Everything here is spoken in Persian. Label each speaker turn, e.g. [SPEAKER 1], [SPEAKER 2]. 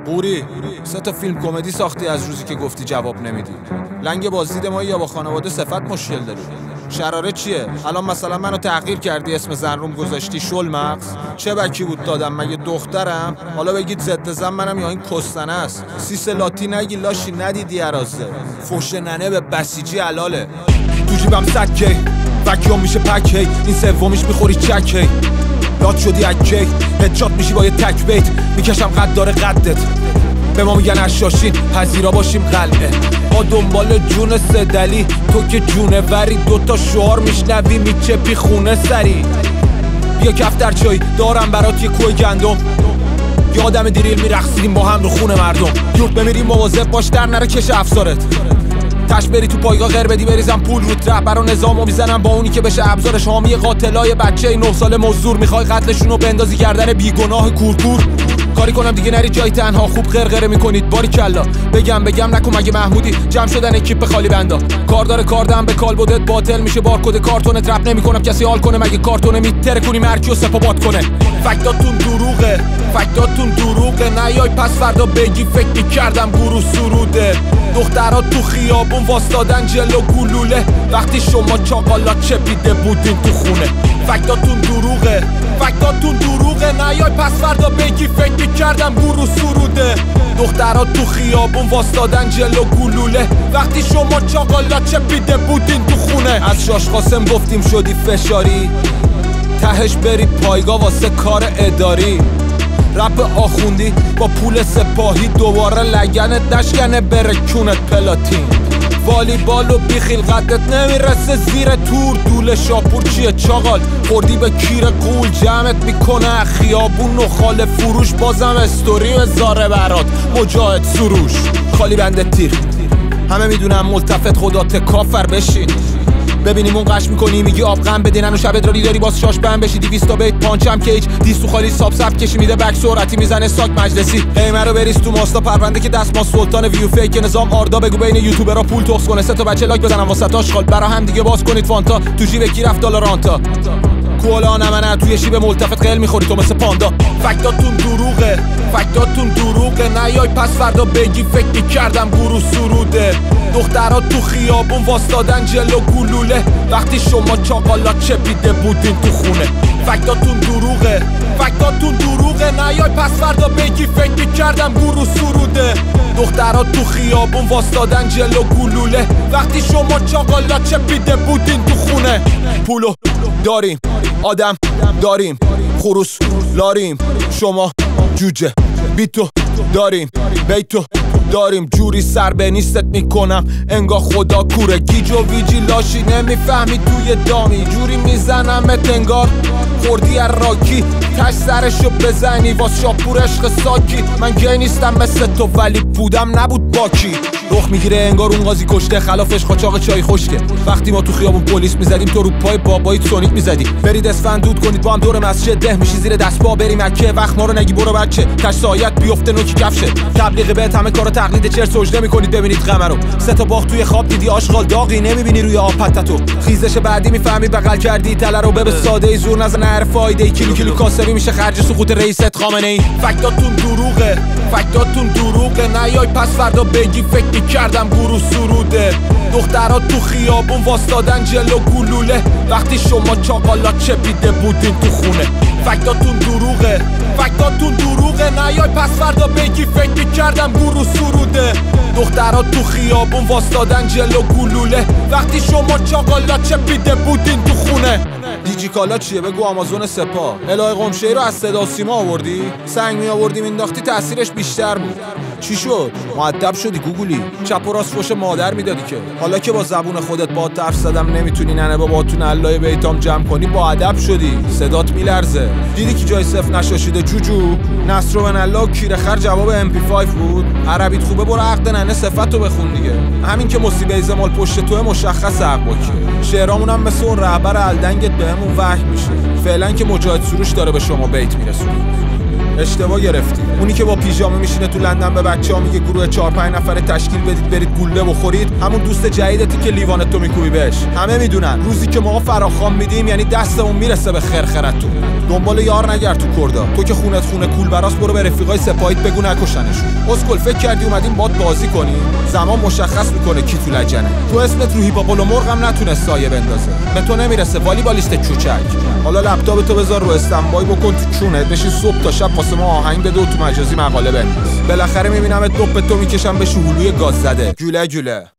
[SPEAKER 1] قوری 3 تا فیلم کمدی ساختی از روزی که گفتی جواب نمیدی. لنگ بازدید ما یا با خانواده صفت مشکل داری؟ شراره چیه؟ الان مثلا منو تحقیر کردی، اسم زن روم گذاشتی شل مغز. چه بکی بود دادم؟ مگه دخترم؟ حالا بگید ضد زن منم یا این کستنه است؟ سیس لاتی نگی لاشی ندیدی عرازه. فوش ننه به بسیجی حلاله. تو جیبم سکه وکیام میشه پکه، این سومیش میخوری چکه. لات شدی اکی هدشات میشی با یه تک بیت، میکشم قد داره قدت. به ما میگن اشاشین پذیرا باشیم قلعه. ما دنبال جون سدلی، تو که جونه وری. 2 تا شعار میشنوی میچپی خونه سری. بیا کفتر چای دارم برات یه کوه گندم. یادم دیریل میرقصیدیم با هم رو خونه مردم. یوب بمیریم مواظب باش در نره کش افزارت. تش بری تو پایگاه غیر بدی بریزم پول رو ترپ. برا نظامو میزنم با اونی که بشه ابزارش. حامی قاتلای بچه 9 ساله مزدور. میخوای قتلشونو بندازی گردن بیگناه کورکور. کاری کنم دیگه نری جای تنها، خوب غرغره میکنید باری کلا. بگم نکن مگه محمودی جمع شدن اکیپ خالی بندا. کاردار کاردم به کال بودت باطل میشه بارکد کارتون. ترپ نمیکنم کسی حال کنه مگه کارتونه میتره کنی مرکی و سپا باد کنه. فکتاتون دروغه نیای پس فردا بگی فکر میکردم گروه سروده. دخترها تو خیابون واسدادن جلو گلوله، وقتی شما چاقالا چپیده بودین تو خونه. فکتاتون دروغه نیای پس فردا بگی فکر میکردم گروه سروده. دخترها تو خیابون واسدادن جلو گلوله، وقتی شما چاقالا چپیده بودین تو خونه. از شاش قاسم گفتیم شدی فشاری، تهش بری پایگاه واسه کار اداری. رپ آخوندی با پول سپاهی، دوباره لگنت نشکنه بره کونت پلاتین. والیبال و بیخیل قدت نمیرسه زیر تور. دول شاپور چیه چاقال؟ خوردی به کیر قول، جمعت میکنه خیابون و خاله فروش. بازم استوری بذاره برات مجاهد سروش. خالی بنده تیر همه میدونم ملتفت خدات کافر بشین. ببینیم اون قش میکنی میگی آب غم بدینن و شب ادراری داری باز شاش بند بشی. 200 تا بیت پانچم کیج دیستو خالی ساب سب کشی میده بک سرعتی میزنه ساک مجلسی. قیمه رو بریز تو ماستا پرونده که دست ما سلطان ویو فیک نظام آردا. بگو بین یوتیوبرها پول تخس کنه 3 تا بچه لایک بزنم واسه آشغال. برا هم دیگه باز کنید فانتا تو جیب کی رفت دلارانتا. کولا نمنه توی شیب ملتفت قل میخوری تو مثل پاندا. فکتاتون دروغه نیای پس فردا بگی فکر میکردم گروه سروده. دخترها تو خیابون واسدادن جلو گلوله، وقتی شما چاقالا چپیده بودین تو خونه. فکتاتون دروغه نیای پس فردا بگی فکر میکردم گروه سروده. دخترها تو خیابون واسدادن جلو گلوله، وقتی شما چاقالا چپیده بودین تو خونه. پولو داریم آدم داریم خروس لاریم، شما جوجه بیتو داریم بیتو داریم. جوری سر به نیستت میکنم انگار خدا کوره. گیج و ویجی لاشی نمیفهمی توی دامی. جوری میزنمت انگار خوردی راکی، تش سرشو بزنی واس شاپور عشق ساکی. من گی نیستم مثل تو ولی بودم نبود باکی. رخ میگیره انگار اون قاضی کشته خلافش قاچاق چای خشکه. وقتی ما تو خیابون پلیس میزدیم تو رو پای بابایت سونیک میزدی. برید اسفند دود کنید با هم دور مسجد، ده میشی زیر دست با بریم مکه. وقت ما رو نگی برو بچه تش سایت بیفته نوکی کفشه. تبلیغ بهت همه کارو تقلید چر سجده میکنید ببینید قمر رو. 3 تا باخت توی خواب دیدی آشغال داغی نمیبینی روی آب پتتو. خیزش بعدی میفهمی بغل کردی تله رو به ساده ای زور نزن هر فایده. کیلو کاسبی میشه خرج سقوط رئیست خامنه ای. فکتاتون دروغه نیای پس فردا بگی فکر میکردم گروه سروده. دخترها تو خیابون واسدادن جلو گلوله، وقتی شما چاقالا چپیده بودین تو خونه. فکتاتون دروغه نیای پس فردا بگی فکر میکردم گروه سروده. دخترها تو خیابون واسدادن جلو گلوله، وقتی شما چاقالا چپیده بودین تو خونه. دیجیکالا چیه؟ بگو آمازون سپاه. الهه قمشه‌ای رو از صدا سیما آوردی؟ سنگ می آوردی مینداختی تاثیرش بیشتر بود. چی شد؟ مؤدب شدی گوگولی؟ چپ و راست فوش مادر میدادی که. حالا که با زبون خودت با حرف زدم نمیتونی ننه باباتون علای بیتام جمع کنی با ادب شدی. صدات میلرزه. دیدی که جای صفر نشاشیده جوجو؟ نصر و الله و کیره خر جواب MP5 بود. عربیت خوبه برو عقد ننه صفتو بخون دیگه. همین که مصیبه زمال پشت توه مشخص عقب کیه. شعرامون هم مثل اون رهبر الدنگت بهمون وحی میشه. فعلا که مجاهد سروش داره به شما بیت میرسونه. اشتباه گرفتی. اونی که با پیژامه میشینه تو لندن به بچه‌ها میگه گروه 4-5 نفره تشکیل بدید برید گوله بخورید، همون دوست جدیدتی که لیوان تو میکوبی بهش. همه میدونن روزی که ما فراخوان میدیم یعنی دستمون میرسه به خرخرتون. دنبال یار نگرد تو کردا. تو که خونت خونه کولبراس، برو به رفیقای سپاهیت بگو نکشنشون. اسکل فکر کردی اومدیم باد بازی کنیم؟ زمان مشخص میکنه کی تو لجنه. تو اسمت رو هیپاپولو مرغم نتونست سایه بندازه. به تو نمیرسه والیبالیست کوچک. حالا لپتاپ تو بذار رو استنبای، بکن تو چونت، بشین صبح تا شب واسه ما آهنگ بده و تو مجازی مقاله بنویس. بالاخره میبینمت دوپ تو میکشم به شهولوی گاز زده. گوله گوله.